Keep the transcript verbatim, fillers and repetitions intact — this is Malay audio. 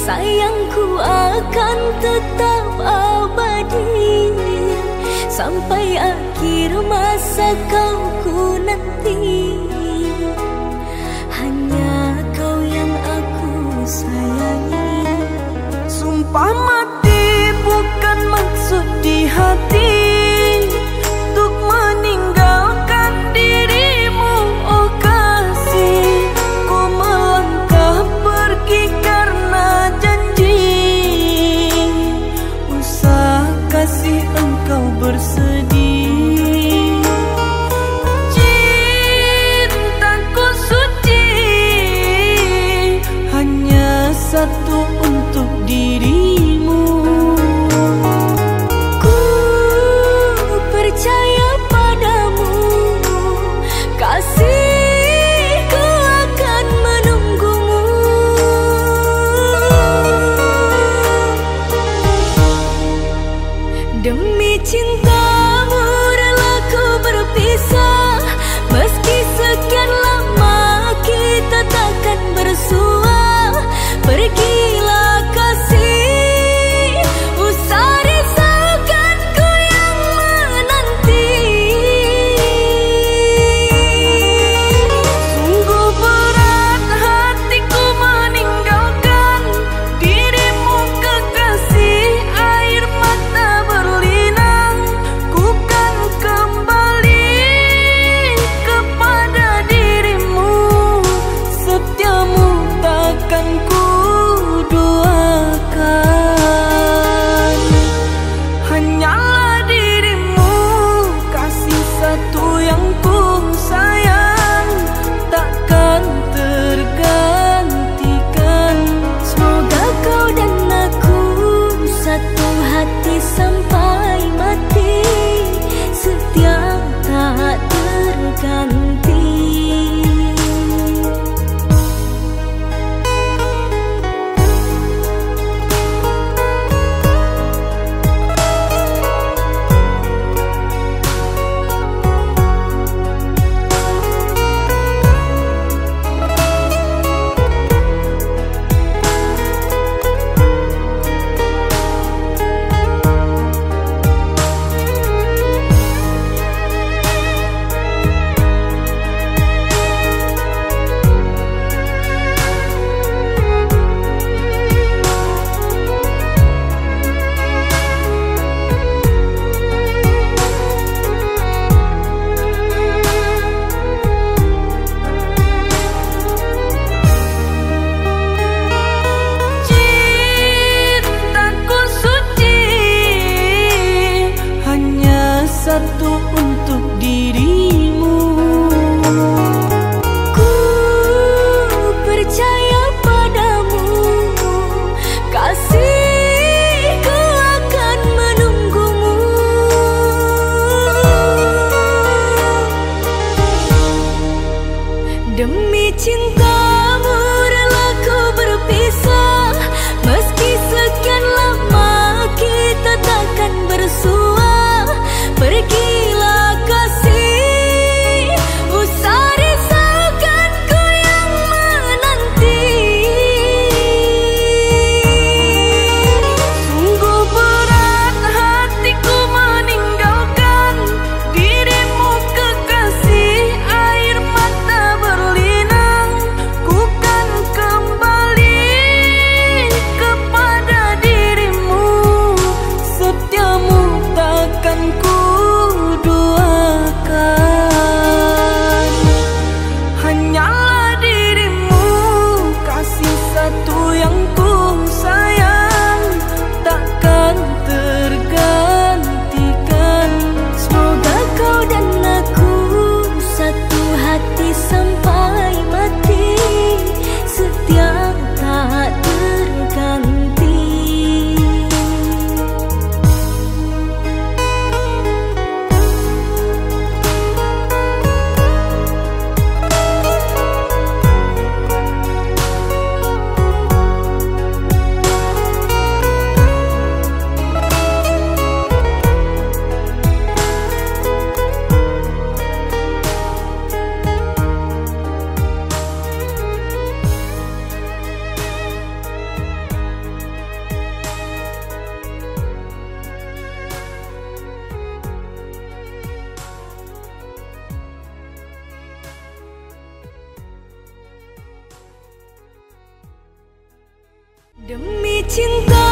sayangku akan tetap abadi sampai akhir masa kau ku nanti. Hanya kau yang aku sayangi. Sumpah mati bukan maksud di hati untuk meninggalkan dirimu, oh kasih. Ku melangkah pergi karena janji, usah kasih engkau bersedih. Cintaku suci hanya satu untuk dirimu. Ku percaya padamu, kasihku akan menunggumu. Demi cintamu rela ku berpisah, meski sekian lama kita takkan bersua. Pergilah kasih, usah risaukanku yang menanti. Sungguh berat hatiku meninggalkan dirimu kekasih. Air mata berlinang, ku kan kembali kepada dirimu. Setiamu takkan ku cinta